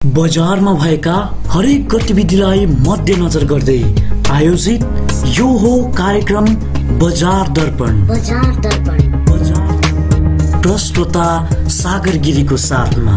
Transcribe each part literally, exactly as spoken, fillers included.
बजारमा भएका हरेक गतिविधिलाई मध्यनजर गर्दै आयोजित यो हो कार्यक्रम बजार दर्पण। बजार दर्पण बजार प्रस्तोता सागर गिरीको साथमा।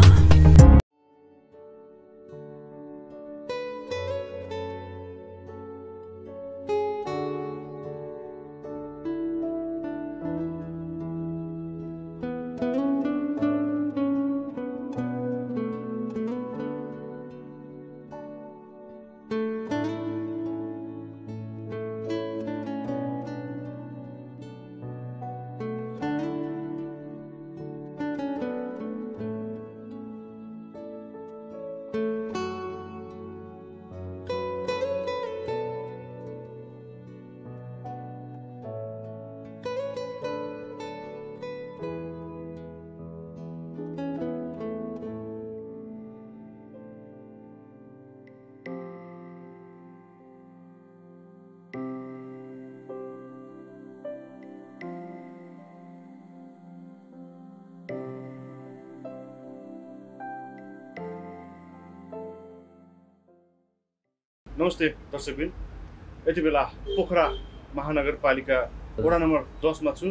नमस्ते दर्शकबिन, यति बेला पोखरा महानगरपालिका वडा नम्बर दसमा छु,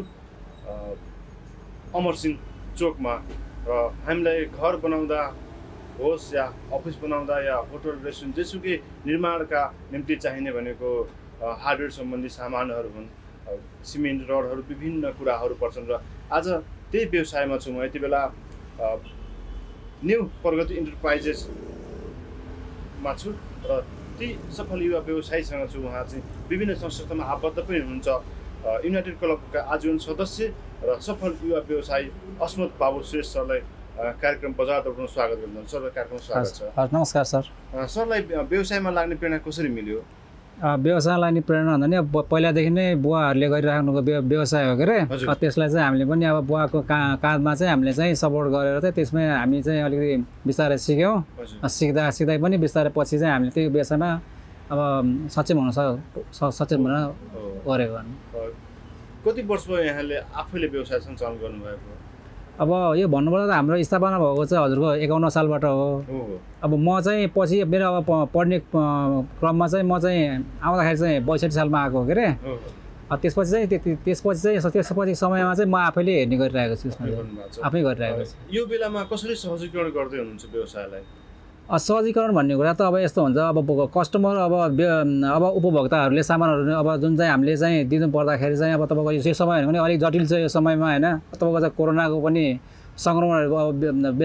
अमरस चोकमा। र हामीलाई घर बनाउँदा होस् या अफिस बनाउँदा या होटल रेस्टुरेन्ट जेसुकै निर्माणका निम्ति चाहिने भनेको हार्डवेयर सम्बन्धी सामानहरू हुन्, सिमेन्ट रडहरू विभिन्न कुराहरू पर्छन्। र आज त्यही व्यवसायमा छु म। यति बेला न्यू प्रगति इन्टरप्राइजेसमा छु र ती सफल युवा व्यवसायीसँग छु। उहाँ चाहिँ विभिन्न संस्थामा आबद्ध पनि हुनुहुन्छ, युनाइटेड क्लबका आजीवन सदस्य र सफल युवा व्यवसायी अस्मत बाबु श्रेष्ठ सरलाई कार्यक्रम बजार दर्पणमा स्वागत गर्नुहुन्छ। सरलाई कार्यक्रम स्वागत छ। नमस्कार सर। सरलाई व्यवसायमा लाग्ने प्रेरणा कसरी मिल्यो? व्यवसाय लाग्ने प्रेरणा भन्दा नि अब पहिलादेखि नै बुवाहरूले गरिराख्नुको व्यवसाय हो के अरे, त्यसलाई चाहिँ हामीले पनि अब बुवाको का काँधमा चाहिँ हामीले चाहिँ सपोर्ट गरेर चाहिँ त्यसमै हामी चाहिँ अलिकति बिस्तारै सिक्यौँ। सिक्दा सिक्दै पनि बिस्तारै पछि चाहिँ हामीले त्यो व्यवसायमा अब सक्षम हुन सक्षम हुन गरेको। कति वर्ष भयो यहाँले आफैले व्यवसाय सञ्चालन गर्नुभएको? अब यो भन्नुपर्दा त हाम्रो स्थापना भएको चाहिँ हजुरको एकाउन्न सालबाट हो। अब म चाहिँ पछि मेरो अब पढ्ने क्रममा चाहिँ म चाहिँ आउँदाखेरि चाहिँ बैसठी सालमा आएको हो के अरे। त्यसपछि चाहिँ त्यसपछि चाहिँ त्यसपछि समयमा चाहिँ म आफैले हेर्ने गरिरहेको छु, आफै गरिरहेको छु। यो बेलामा कसरी सहजीकरण गर्दै हुनुहुन्छ व्यवसायलाई? सहजीकरण भन्ने कुरा त अब यस्तो हुन्छ, अब कस्टमर अब अब उपभोक्ताहरूले सामानहरू अब जुन चाहिँ हामीले चाहिँ दिनु पर्दाखेरि चाहिँ अब तपाईँको यो समय भने अलिक जटिल छ यो समयमा होइन। तपाईँको चाहिँ कोरोनाको पनि सङ्क्रमणहरू अब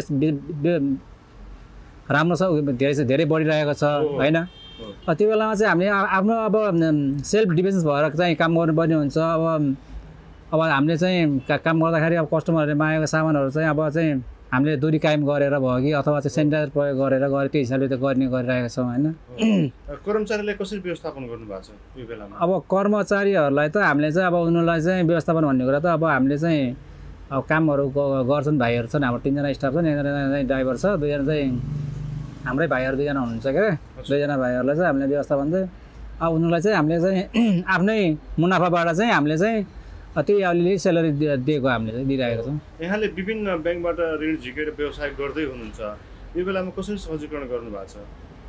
राम्रो छ, धेरै चाहिँ धेरै बढिरहेको छ होइन। त्यो बेलामा चाहिँ हामीले आफ्नो अब सेल्फ डिफेन्स भएर चाहिँ काम गर्नुपर्ने हुन्छ। अब अब हामीले चाहिँ काम गर्दाखेरि अब कस्टमरहरूले मागेको सामानहरू चाहिँ अब चाहिँ हामीले दूरी कायम गरेर भयो कि अथवा चाहिँ सेनिटाइजर प्रयोग गरेर गरे त्यो हिसाबले त गर्ने गरिरहेका छौँ होइन। कर्मचारीलाई कसरी व्यवस्थापन गर्नुभएको छ यो बेलामा? अब कर्मचारीहरूलाई त हामीले चाहिँ अब उनीहरूलाई चाहिँ व्यवस्थापन भन्ने कुरा त अब हामीले चाहिँ अब कामहरू गर्छन्, भाइहरू छन्, हाम्रो तिनजना स्टाफ छन्, एकजना चाहिँ ड्राइभर छ, दुईजना चाहिँ हाम्रै भाइहरू दुईजना हुनुहुन्छ के अरे। दुईजना भाइहरूलाई चाहिँ हामीले व्यवस्थापन चाहिँ अब उनीहरूलाई चाहिँ हामीले चाहिँ आफ्नै मुनाफाबाट चाहिँ हामीले चाहिँ त्यही अलिअलि सेलरी दिएको हामीले चाहिँ दिइरहेको छौँ। यहाँले विभिन्न ब्याङ्कबाट ऋण झिकेर व्यवसाय गर्दै हुनुहुन्छ, यो बेलामा कसरी सहजीकरण गर्नुभएको छ?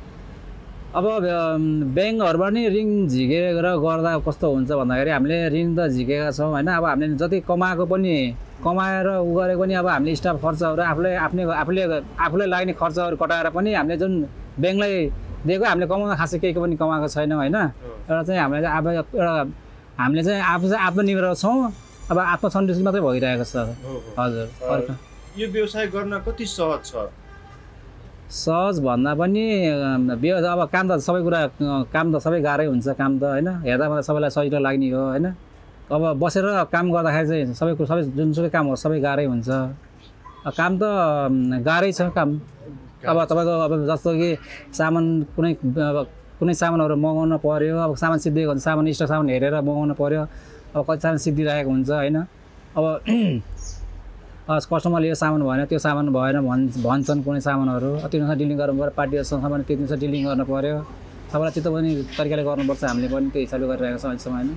अब ब्याङ्कहरूबाट नि ऋण झिकेर गर्दा कस्तो हुन्छ भन्दाखेरि हामीले ऋण त झिकेका छौँ होइन। अब हामीले जति कमाएको पनि कमाएर उ गरेको पनि अब हामीले स्टाफ खर्चहरू आफूले आफ्नै आफूले आफूले लाग्ने खर्चहरू कटाएर पनि हामीले जुन ब्याङ्कलाई दिएको हामीले कमाउन खासै केही पनि कमाएको छैनौँ होइन। एउटा चाहिँ हामीले अब एउटा हामीले चाहिँ आफू चाहिँ आत्मनिर्भर छौँ, अब आत्मसन्तुष्टि मात्रै भइरहेको छ। हजुर, यो व्यवसाय गर्न कति सहज छ? सहज भन्दा पनि व्यवसाय अब काम त सबै कुरा काम त सबै गाह्रै हुन्छ। काम त होइन हेर्दा मात्रै सबैलाई सजिलो लाग्ने हो होइन। अब बसेर काम गर्दाखेरि चाहिँ सबै कुरो सबै जुनसुकै काम हो सबै गाह्रै हुन्छ। काम त गाह्रै छ काम। अब तपाईँको अब जस्तो कि सामान कुनै कुनै सामानहरू मगाउनु पऱ्यो, अब सामान सिद्धिएको हुन्छ, सामान स्टक सामान हेरेर मगाउनु पऱ्यो। अब कति सामान सिद्धिरहेको हुन्छ होइन। अब कस्टमरले यो सामान भएन त्यो सामान भएन भन् भन्छन् कुनै सामानहरू, त्योसँग डिलिङ गर्नु पऱ्यो, पार्टीहरूसँग पनि त्यतिसँग डिलिङ गर्नु पऱ्यो। सबैलाई चित्त पनि तरिकाले गर्नुपर्छ, हामीले पनि त्यो हिसाबले गरिरहेको छौँ अहिलेसम्म होइन।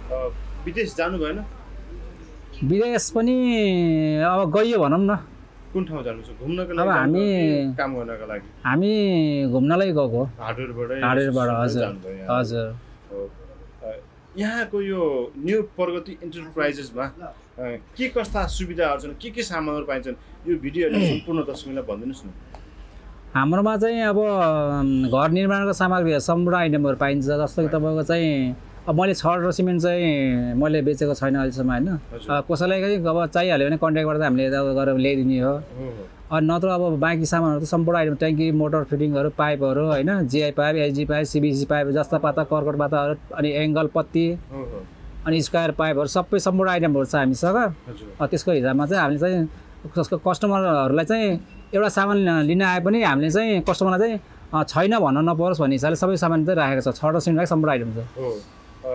विदेश जानु भएन? विदेश पनि अब गइयो भनौँ न। कुन ठाउँ जानुहुन्छ घुम्नको अब लागि हामी काम गर्नको लागि हामी घुम्नलाई गएको हार्डवेयरबाटै हार्डवेयरबाट हजुर जानुभयो यहाँ। हजुर हो। अ, यहाँको यो न्यू प्रगति इन्टरप्राइजेसमा अ, के कस्ता सुविधाहरू छन् के के सामानहरू पाइन्छन् यो भिडियोहरू सम्पूर्ण दर्शकलाई भनिदिनुहोस् न। हाम्रोमा चाहिँ अब अम, घर निर्माणको सामग्री सम्पूर्ण आइटमहरू पाइन्छ जस्तो कि तपाईँको चाहिँ अब मैले छड र सिमेन्ट चाहिँ मैले बेचेको छैन अहिलेसम्म होइन हजुर। अब कसैलाई चाहिँ अब चाहिहाल्यो भने कन्ट्याक्टबाट चाहिँ हामीले यता गरेर ल्याइदिने हो हो हो अनि नत्र अब बाँकी सामानहरू त सम्पूर्ण आइटम ट्याङ्की मोटर फिटिङहरू पाइपहरू होइन GI pipe HG pipe CBC pipe जस्ता पाता कर्कट पाताहरू अनि एङ्गल पत्ती हो हो अनि स्क्वायर पाइपहरू सबै सम्पूर्ण आइटमहरू छ हामीसँग हजुर अ, त्यसको हिसाबमा चाहिँ हामीले चाहिँ जसको कस्टमरहरूलाई चाहिँ एउटा सामान लिन आए पनि हामीले चाहिँ कस्टमरलाई चाहिँ अ, छैन भन्न नपरोस् भन्ने हिसाबले सबै सामान चाहिँ राखेको छ छवटा सिमेन्टकै सम्पूर्ण आइटम छ हो अ,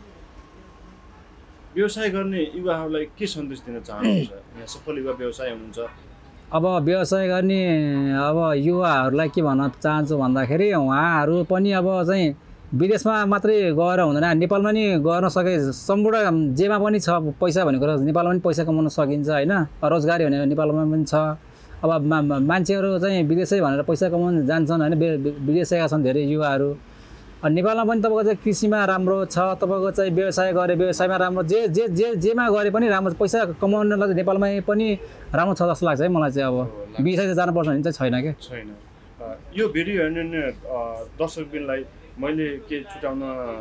व्यवसाय गर्ने युवाहरूलाई के सन्देश दिन चाहनुहुन्छ यहाँ सफल युवा व्यवसाय हुनुहुन्छ अब व्यवसाय गर्ने अब युवाहरूलाई के भन्न चाहन्छु भन्दाखेरि उहाँहरू पनि अब चाहिँ विदेशमा मात्रै गएर हुँदैन नेपालमा नि गर्न सके सम्पूर्ण जेमा पनि छ पैसा भनेको कुरा नेपालमा पनि पैसा कमाउन सकिन्छ होइन रोजगारी भनेको नेपालमा पनि छ अब मा मा- मान्छेहरू चाहिँ विदेशै भनेर पैसा कमाउन जान्छन् होइन वि- वि- विदेशका छन् धेरै युवाहरू अनि नेपालमा पनि तपाईँको चाहिँ कृषिमा राम्रो छ तपाईँको चाहिँ व्यवसाय गरे व्यवसायमा राम्रो जे जे जे जेमा गरे पनि राम्रो पैसा कमाउनलाई चाहिँ नेपालमै पनि राम्रो छ जस्तो लाग्छ है मलाई चाहिँ अब विदेश चाहिँ जानुपर्छ भने चाहिँ छैन क्या छैन अ, यो भिडियो हेर्ने अ, दर्शकबिनलाई मैले के छुटाउन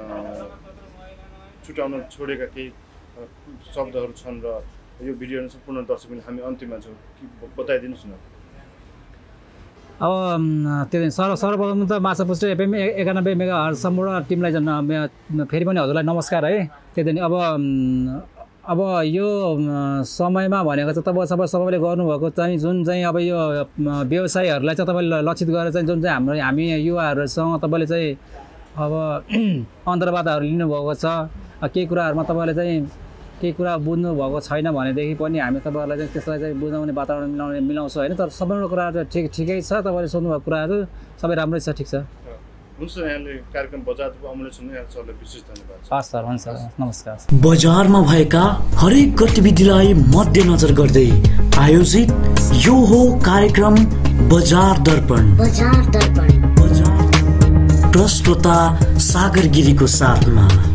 छुटाउन छोडेका केही अ, शब्दहरू छन् र यो भिडियो हेर्ने सम्पूर्ण दर्शकबिन हामी अन्तिममा छौँ के बताइदिनुहोस् न। अब अम्, त्यो सर्व सर्वप्रथम त माछा पुष्ट एफएम एकानब्बे मेगा हर्ज सम्पूर्ण टिमलाई चाहिँ न- फेरि पनि हजुरलाई नमस्कार है त्यहाँदेखि अब अम्, अब यो अम्, समयमा भनेको चाहिँ तपाईँ सबै सबैले गर्नुभएको चाहिँ जुन चाहिँ अब यो अम्, व्यवसायहरूलाई चाहिँ तपाईँले लक्षित गरेर चाहिँ जुन चाहिँ हाम्रो हामी युवाहरूसँग तपाईँले चाहिँ अब अन्तर्वार्ताहरू लिनुभएको छ अ, केही कुराहरूमा तपाईँले चाहिँ केही कुरा बुझ्नुभएको छैन भनेदेखि पनि हामी तपाईँहरूलाई चाहिँ त्यसलाई चाहिँ बुझाउने वातावरण मिलाउने मिलाउँछौँ होइन तर सम्पूर्ण कुराहरू चाहिँ ठिक ठिकै छ तपाईँले सोध्नुभएको कुराहरू सबै राम्रै छ ठिक छ हुन्छ यहाँले कार्यक्रम बजारको अमरस हुनु यहाँ सरलाई विशेष धन्यवाद छ। हस् सर हुन्छ नमस्कार बजारमा भएका हरेक गतिविधिलाई मध्यनजर गर्दै आयोजित यो हो कार्यक्रम बजार दर्पण बजार दर्पण बजार प्रस्तोता सागर गिरीको साथमा